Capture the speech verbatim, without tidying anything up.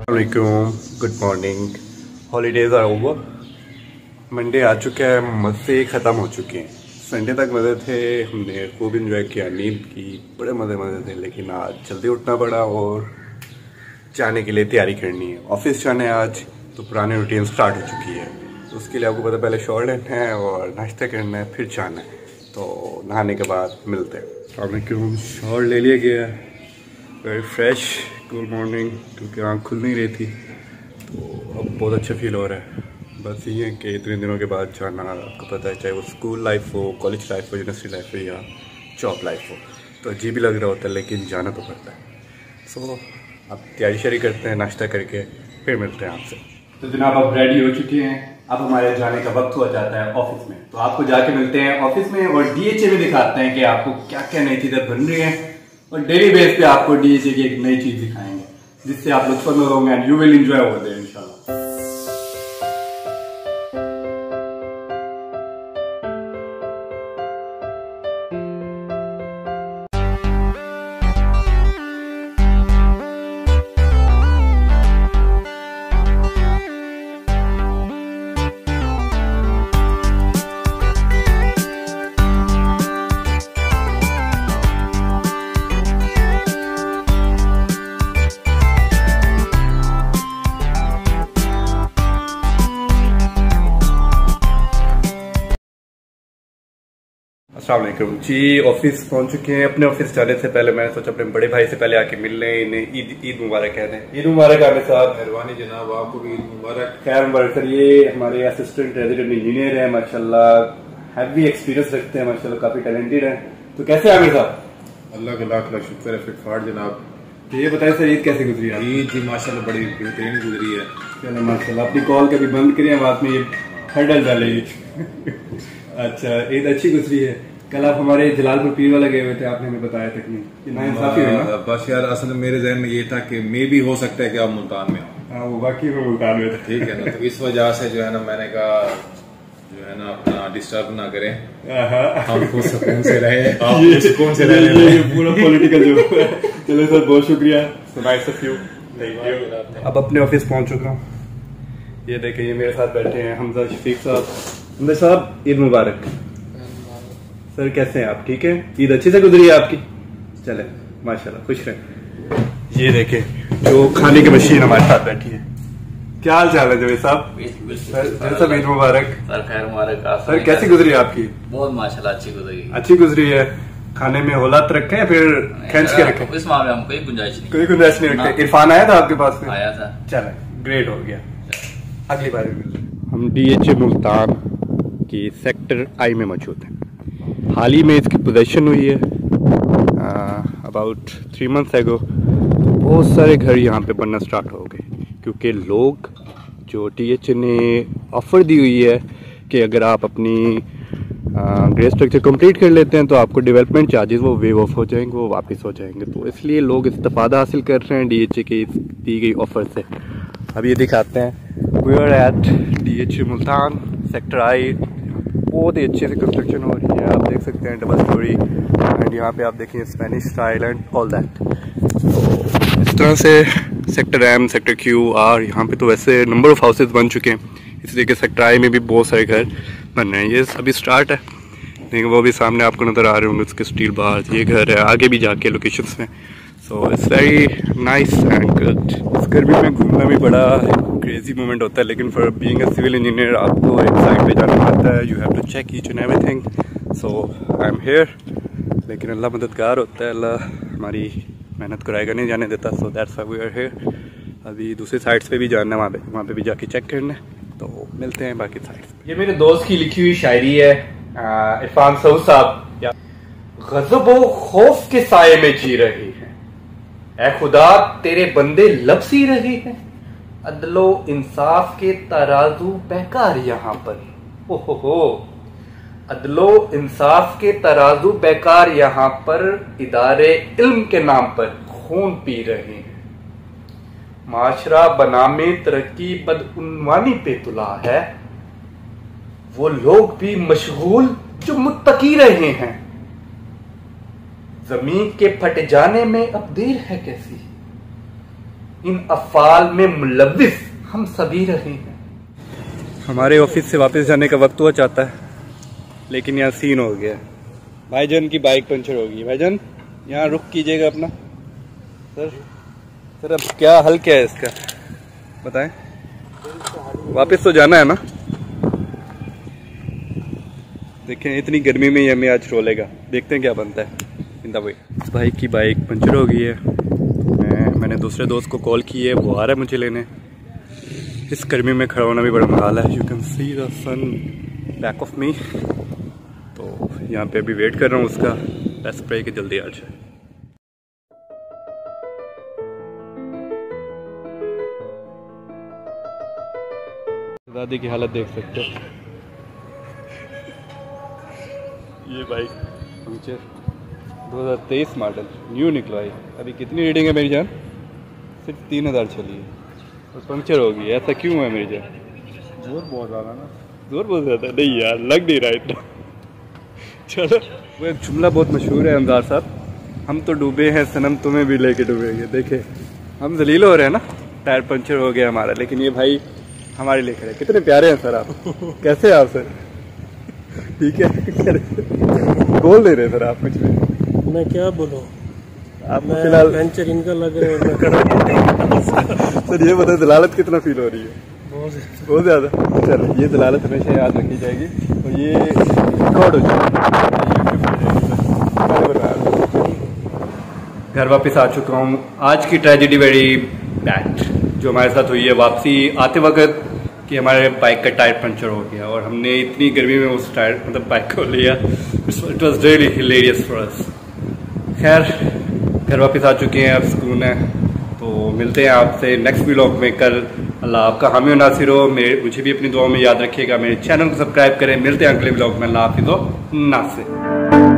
वालेकुम, good morning. Holidays are over. Monday आ चुका है, मज़े ख़त्म हो चुके हैं। संडे तक मज़े थे, हमने खूब इंजॉय किया, नींद की, बड़े मज़े मज़े थे। लेकिन आज जल्दी उठना पड़ा और जाने के लिए तैयारी करनी है। ऑफिस जाना है आज, तो पुरानी रूटीन स्टार्ट हो चुकी है। तो उसके लिए आपको पता, पहले शॉवर लेना है और नाश्ता करना है, फिर जाना है। तो नहाने के बाद मिलते हैं। वालेकुम, शॉवर ले लिया गया, वेरी फ्रेश, गुड मॉर्निंग। क्योंकि आँख खुल नहीं रही थी, तो अब बहुत अच्छा फील हो रहा है। बस ये है कि इतने दिनों के बाद जाना, आपको पता है, चाहे वो स्कूल लाइफ हो, कॉलेज लाइफ हो, यूनिवर्सिटी लाइफ हो या जॉब लाइफ हो, तो अजीब ही लग रहा होता है, लेकिन जाना तो पड़ता है। सो so, अब तैयारी शरी करते हैं, नाश्ता करके फिर मिलते हैं आपसे। तो जनाब, आप रेडी हो चुके हैं, अब हमारे जाने का वक्त हो जाता है ऑफिस में। तो आपको जाके मिलते हैं ऑफिस में और डीएचए में दिखाते हैं कि आपको क्या क्या नई चीज़ें बन रही हैं। और डेली बेस पे आपको डीएचए की एक नई चीज़ दिखाएंगे, जिससे आप लुत्फ़ होंगे and you will enjoy over there इंशाल्लाह। अस्सलाम वालेकुम जी, ऑफिस पहुंच चुके हैं। अपने ऑफिस जाने से पहले मैंने सोचा अपने बड़े भाई से पहले आके मिल लें, इन्हें ईद ईद मुबारक कहते हैं। ईद मुबारक आमिर साहब। मेहरबानी जनाब, आपको भी ईद मुबारक। खैर मुबारक सर। ये हमारे असिस्टेंट रेजिडेंट इंजीनियर हैं, माशाल्लाह हैवी एक्सपीरियंस रखते हैं, माशाल्लाह काफी टैलेंटेड हैं। तो कैसे आमिर साहब? अल्लाह का लाख लाख शुक्र है, फिटफाट जनाब। तो ये बताएं सर, ईद कैसे गुजरी है? ईद जी माशाल्लाह बड़ी बेहतरीन गुजरी है। चलो माशाल्लाह, अपनी कॉल कभी बंद करिए, बाद में ये हर्डल डालेगी। अच्छा, ईद अच्छी गुजरी है। कल आप हमारे जलालपुर पीर वाला गए हुए थे, आपने हमें बताया था कि ना इंसाफी हुई ना? बस यार, असल में मेरे जहन में ये था कि मे भी हो सकता है कि आप मुल्तान में हो। हाँ, वो बाकी में मुल्तान में थे। ठीक है ना, तो इस वजह से जो है ना, मैंने कहा जो है ना अपना डिस्टर्ब ना करें, हम सुकून से रहे, आप सुकून से रहे। ये पूरा पॉलिटिकल जो चलो सर, बहुत शुक्रिया। Nice of you, thank you. अब अपने ऑफिस पहुंच चुका हूँ। ये देखें, ये मेरे साथ बैठे हैं हमजा शफीक साहब। हमजा साहब, ईद मुबारक। सर कैसे हैं आप? ठीक है, ईद अच्छी से गुजरी है आपकी? चले माशाल्लाह, खुश रहें। ये देखें, जो खाने की मशीन हमारे साथ बैठी है। क्या हाल चाल है जवेद साहब? सर ईद मुबारक। सर खैर मुबारक। सर कैसी गुजरी है आपकी? बहुत माशाल्लाह अच्छी गुजरी। अच्छी गुजरी है। खाने में औलाद रखे या फिर खींच के रखे? इस मामले में कोई गुंजाइश नहीं। कोई गुंजाइश नहीं रखते। इरफान आया था आपके पास में? आया था। चले, ग्रेट हो गया। अगली बार हम डीएचए मुल्तान की सेक्टर आई में मौजूद हैं। हाल ही में इसकी पोजेशन हुई है, अबाउट थ्री मंथ्स एगो। बहुत सारे घर यहाँ पे बनना स्टार्ट हो गए, क्योंकि लोग जो टीएचए ने ऑफ़र दी हुई है कि अगर आप अपनी ग्रे स्ट्रक्चर कंप्लीट कर लेते हैं तो आपको डेवलपमेंट चार्जेस वो वेव ऑफ हो जाएंगे, वो वापस हो जाएंगे। तो इसलिए लोग इस्तेफ़ादा हासिल कर रहे हैं डीएचए की दी गई ऑफ़र से। अब ये दिखाते हैं, we are at DHA Multan sector I. बहुत ही अच्छे से कंस्ट्रक्शन हो रही है, आप देख सकते हैं, डबल स्टोरी। एंड यहाँ पे आप देखिए Spanish style and all that. तो इस तरह से sector M, sector Q, R, यहाँ पे तो वैसे नंबर ऑफ हाउसेज बन चुके हैं, इसलिए कि सेक्टर आई में भी बहुत सारे घर बन रहे हैं। ये अभी स्टार्ट है, लेकिन वो भी सामने आपको नज़र आ रहे होंगे उसके स्टील बार। ये घर है आगे भी जाके लोकेशंस में। So it's very nice and good. इस गर्मी में घूमना भी बड़ा क्रेजी मोमेंट होता है, लेकिन for being a civil engineer आपको एक साइड पे जाना पड़ता है। You have to check each and everything. So I am here. लेकिन अल्लाह मददगार होता है, अल्लाह हमारी मेहनत को रायगा नहीं जाने देता। So that's why we are here. अभी दूसरी साइड्स पे भी जाना है, वहाँ पे वहाँ पे भी जाके चेक करना है। तो मिलते हैं बाकी साइड्स। ये मेरे दोस्त की लिखी हुई शायरी है, इरफान सऊद साहब। गज़ब खौफ के साये में जी रही है, ऐ खुदा तेरे बंदे लब सी रहे हैं। अदलो इंसाफ के तराजू बेकार यहाँ पर, हो हो हो। अदलो इंसाफ के तराजू बेकार यहाँ पर, इदारे इल्म के नाम पर खून पी रहे हैं। माशरा बनामे तरक्की बदउनवानी पे तुला है, वो लोग भी मशगूल जो मुत्तकी रहे हैं। जमीन के फट जाने में अब देर है कैसी, इन अफ़ाल में मुलव्विस हम सभी रहे हैं। हमारे ऑफिस से वापस जाने का वक्त हुआ चाहता है, लेकिन यहाँ सीन हो गया। भाईजान की बाइक पंचर होगी। भाईजान यहाँ रुक कीजिएगा अपना। सर सर अब क्या हल क्या है इसका बताएं। वापस तो जाना है ना। देखें इतनी गर्मी में ही हमें आज रोलेगा, देखते हैं क्या बनता है। इन द वे इस भाई की बाइक पंचर हो गई है। मैं मैंने दूसरे दोस्त को कॉल की है, वो आ रहा है मुझे लेने। इस गर्मी में खड़ा होना भी बड़ा मुहाल है। You can see the sun back of me. तो यहाँ पे अभी वेट कर रहा हूँ उसका। लेट्स प्रे कि जल्दी आ जाए। दादी की हालत देख सकते हो। ये बाइक पंचर दो हज़ार तेईस मॉडल न्यू निकला है। अभी कितनी रीडिंग है मेरी जान? सिर्फ तीन हज़ार चली है और पंचर हो गई। ऐसा क्यों है मेरी जान? जोर बहुत ज़्यादा ना। जोर बहुत ज़्यादा नहीं यार, लग नहीं रहा इतना। चलो वो एक जुमला बहुत मशहूर है हमदार साहब, हम तो डूबे हैं सनम तुम्हें भी लेके डूबेंगे। देखे हम जलील हो रहे हैं ना, टायर पंचर हो गया हमारा, लेकिन ये भाई हमारे लिए खड़े। कितने प्यारे हैं सर आप। कैसे हैं आप सर? ठीक है। बोल नहीं रहे सर आप कुछ भी। मैं क्या बोलूं, आप मैं फिलहाल वेंचर इनका लग रहा है और मैं खड़ा। सर ये बताओ दलालत कितना फील हो रही है? बहुत बहुत ज़्यादा। चलो ये दलालत हमेशा याद रखी जाएगी और ये रिकॉर्ड हो जाएगी। घर वापस आ चुका हूँ। आज की ट्रेजेडी वेरी बैड जो हमारे साथ हुई है वापसी आते वक्त कि हमारे बाइक का टायर पंचर हो गया और हमने इतनी गर्मी में उस टायर मतलब बाइक को लिया। It was really hilarious for us. खैर घर वापस आ चुके हैं, अब सुकून है। तो मिलते हैं आपसे नेक्स्ट व्लॉग में कल। अल्लाह आपका हामी और नासिर हो। मेरे मुझे भी अपनी दुआओं में याद रखिएगा। मेरे चैनल को सब्सक्राइब करें। मिलते हैं अगले व्लॉग में। अल्लाह हाफिज़ हो नासिर।